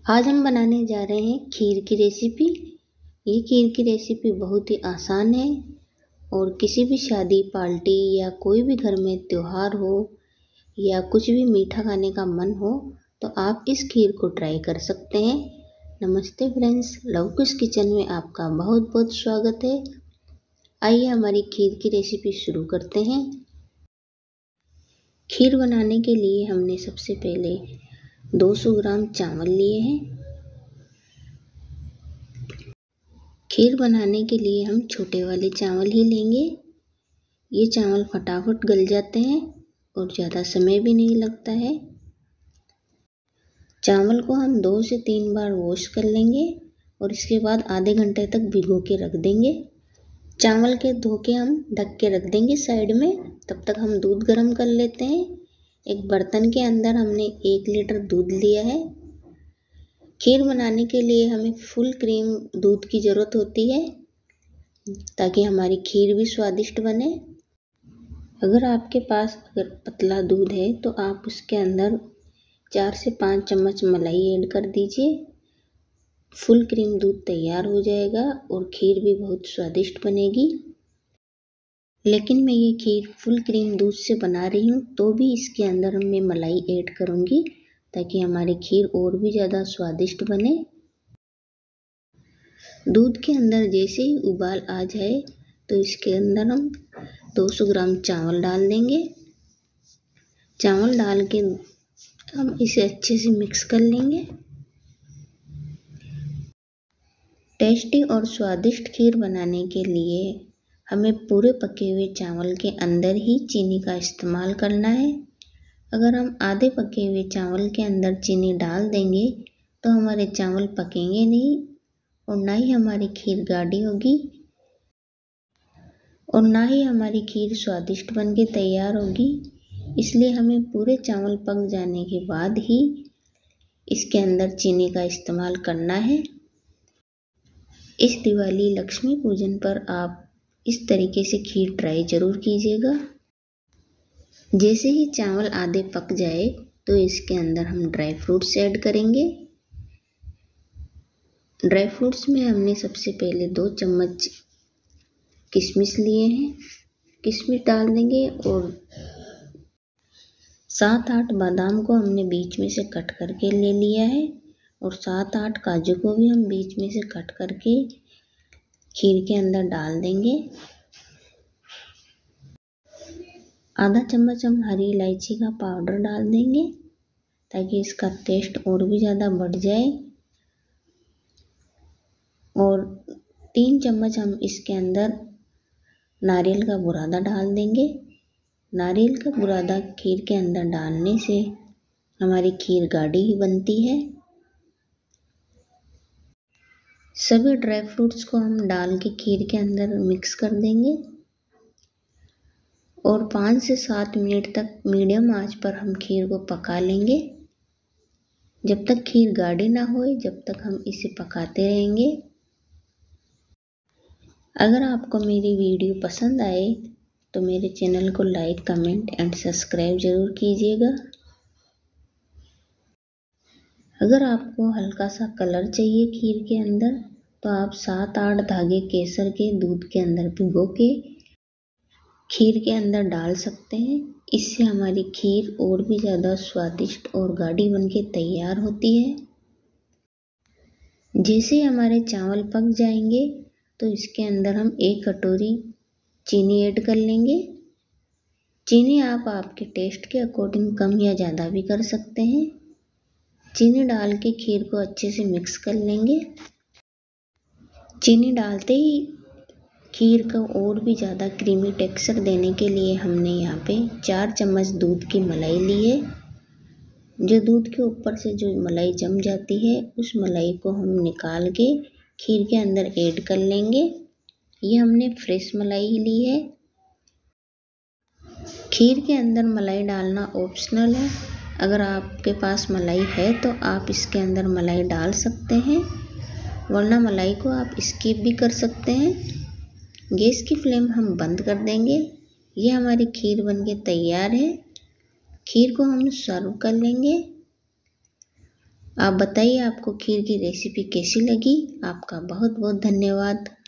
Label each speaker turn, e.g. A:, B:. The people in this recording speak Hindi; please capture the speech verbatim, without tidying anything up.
A: आज हम बनाने जा रहे हैं खीर की रेसिपी। ये खीर की रेसिपी बहुत ही आसान है और किसी भी शादी पार्टी या कोई भी घर में त्योहार हो या कुछ भी मीठा खाने का मन हो तो आप इस खीर को ट्राई कर सकते हैं। नमस्ते फ्रेंड्स, लवकुश किचन में आपका बहुत बहुत स्वागत है। आइए हमारी खीर की रेसिपी शुरू करते हैं। खीर बनाने के लिए हमने सबसे पहले दो सौ ग्राम चावल लिए हैं। खीर बनाने के लिए हम छोटे वाले चावल ही लेंगे। ये चावल फटाफट गल जाते हैं और ज़्यादा समय भी नहीं लगता है। चावल को हम दो से तीन बार वॉश कर लेंगे और इसके बाद आधे घंटे तक भिगो के रख देंगे। चावल के धो के हम ढक के रख देंगे साइड में। तब तक हम दूध गर्म कर लेते हैं। एक बर्तन के अंदर हमने एक लीटर दूध लिया है। खीर बनाने के लिए हमें फुल क्रीम दूध की ज़रूरत होती है ताकि हमारी खीर भी स्वादिष्ट बने। अगर आपके पास अगर पतला दूध है तो आप उसके अंदर चार से पाँच चम्मच मलाई ऐड कर दीजिए। फुल क्रीम दूध तैयार हो जाएगा और खीर भी बहुत स्वादिष्ट बनेगी। लेकिन मैं ये खीर फुल क्रीम दूध से बना रही हूँ तो भी इसके अंदर मैं मलाई ऐड करूँगी ताकि हमारी खीर और भी ज़्यादा स्वादिष्ट बने। दूध के अंदर जैसे ही उबाल आ जाए तो इसके अंदर हम दो सौ ग्राम चावल डाल देंगे। चावल डाल के हम इसे अच्छे से मिक्स कर लेंगे। टेस्टी और स्वादिष्ट खीर बनाने के लिए हमें पूरे पके हुए चावल के अंदर ही चीनी का इस्तेमाल करना है। अगर हम आधे पके हुए चावल के अंदर चीनी डाल देंगे तो हमारे चावल पकेंगे नहीं और ना ही हमारी खीर गाढ़ी होगी और ना ही हमारी खीर स्वादिष्ट बन के तैयार होगी। इसलिए हमें पूरे चावल पक जाने के बाद ही इसके अंदर चीनी का इस्तेमाल करना है। इस दिवाली लक्ष्मी पूजन पर आप इस तरीके से खीर ट्राई ज़रूर कीजिएगा। जैसे ही चावल आधे पक जाए तो इसके अंदर हम ड्राई फ्रूट्स ऐड करेंगे। ड्राई फ्रूट्स में हमने सबसे पहले दो चम्मच किशमिश लिए हैं। किशमिश डाल देंगे और सात आठ बादाम को हमने बीच में से कट करके ले लिया है और सात आठ काजू को भी हम बीच में से कट करके खीर के अंदर डाल देंगे। आधा चम्मच हम हरी इलायची का पाउडर डाल देंगे ताकि इसका टेस्ट और भी ज़्यादा बढ़ जाए। और तीन चम्मच हम इसके अंदर नारियल का बुरादा डाल देंगे। नारियल का बुरादा खीर के अंदर डालने से हमारी खीर गाढ़ी ही बनती है। सभी ड्राई फ्रूट्स को हम डाल के खीर के अंदर मिक्स कर देंगे और पाँच से सात मिनट तक मीडियम आंच पर हम खीर को पका लेंगे। जब तक खीर गाढ़ी ना हो जब तक हम इसे पकाते रहेंगे। अगर आपको मेरी वीडियो पसंद आए तो मेरे चैनल को लाइक, कमेंट एंड सब्सक्राइब ज़रूर कीजिएगा। अगर आपको हल्का सा कलर चाहिए खीर के अंदर तो आप सात आठ धागे केसर के दूध के अंदर भिगो के खीर के अंदर डाल सकते हैं। इससे हमारी खीर और भी ज़्यादा स्वादिष्ट और गाढ़ी बनके तैयार होती है। जैसे हमारे चावल पक जाएंगे तो इसके अंदर हम एक कटोरी चीनी ऐड कर लेंगे। चीनी आप आपके टेस्ट के अकॉर्डिंग कम या ज़्यादा भी कर सकते हैं। चीनी डाल के खीर को अच्छे से मिक्स कर लेंगे। चीनी डालते ही खीर को और भी ज़्यादा क्रीमी टेक्सचर देने के लिए हमने यहाँ पे चार चम्मच दूध की मलाई ली है। जो दूध के ऊपर से जो मलाई जम जाती है उस मलाई को हम निकाल के खीर के अंदर ऐड कर लेंगे। ये हमने फ्रेश मलाई ली है। खीर के अंदर मलाई डालना ऑप्शनल है। अगर आपके पास मलाई है तो आप इसके अंदर मलाई डाल सकते हैं, वरना मलाई को आप स्किप भी कर सकते हैं। गैस की फ्लेम हम बंद कर देंगे। ये हमारी खीर बनके तैयार है। खीर को हम सर्व कर लेंगे। आप बताइए आपको खीर की रेसिपी कैसी लगी। आपका बहुत बहुत धन्यवाद।